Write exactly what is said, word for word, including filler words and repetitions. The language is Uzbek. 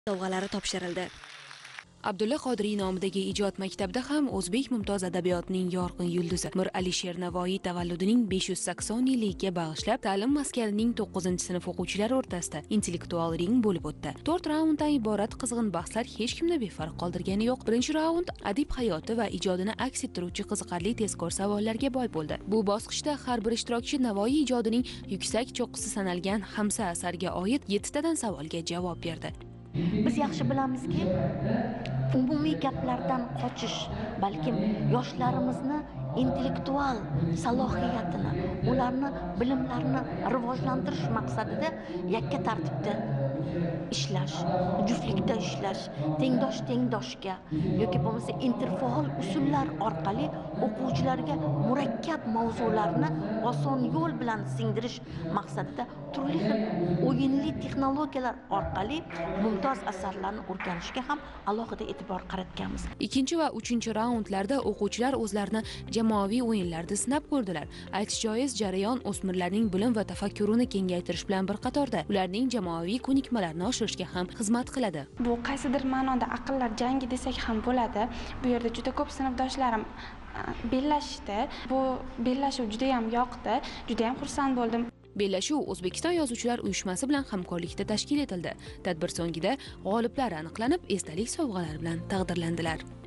sovg'alari topshirildi. Abdulla Qodiriy nomidagi ijod maktabida ham o'zbek mumtoz adabiyotining yorqin yulduzi Mir Alisher Navoiy tavalludining besh yuz sakson yilligiga bag'ishlab ta'lim maskanining to'qqizinchi sinf o'quvchilari o'rtasida intellektual ring bo'lib o'tdi. to'rt raunddan iborat qizg'in bahslar hech kimni befarq qoldirgani yo'q. Birinchi raund adib hayoti va ijodini aks ettiruvchi qiziqarli tezkor savollarga boy bo'ldi. Bu bosqichda har bir ishtirokchi Navoiy ijodining yuksak cho'qqisi sanalgan Hamsa asariga oid yettitadan savolga javob berdi. Biz yaxshi bilamizki, umumiy gaplardan qochish, balkim yoshlarimizni intellektual salohiyatini, ularni bilimlarini rivojlantirish maqsadida yakka tartibda ishlash, juftlikda ishlash, tengdosh tengdoshga yoki bo'lmasa interfaol usullar orqali o'quvchilarga murakkab mavzularni oson yo'l bilan singdirish maqsadida turli xil o'yinli texnologiyalar orqali mumtoz asarlarni o'rganishga ham alohida e'tibor qaratganmiz. Ikkinchi va uchinchi raundlarda o'quvchilar o'zlarini jamoaviy o'yinlarda sinab ko'rdilar. Aytish joiz, jarayon o'smirlarning bilim va tafakkurini kengaytirish bilan bir qatorda ularning jamoaviy ko'nikmalarini oshirishga ham xizmat qiladi. Bu qaysidir ma'noda aqllar jangi desak ham bo'ladi. Bu yerda juda ko'p sinfdoshlarim bellashdi. Bu bellashuv juda ham yoqdi, juda ham xursand bo'ldim. Bellashuv O'zbekiston Yozuvchilar uyushmasi bilan hamkorlikda tashkil etildi. Tadbir so'ngida g'oliblar aniqlanib, esdalik sovg'alari bilan taqdirlandilar.